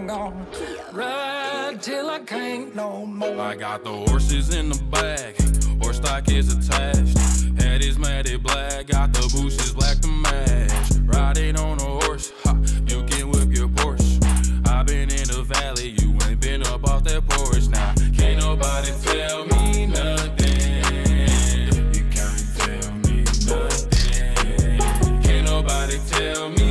gon' ride till I can't no more. I got the horses in the back, horse stock is attached. Head is matted black, got the bushes black to match. Riding on a horse, ha, you can whip your Porsche. I been in the valley, you ain't been up off that porch. Now, can't nobody tell me nothing. You can't tell me nothing. Can't nobody tell me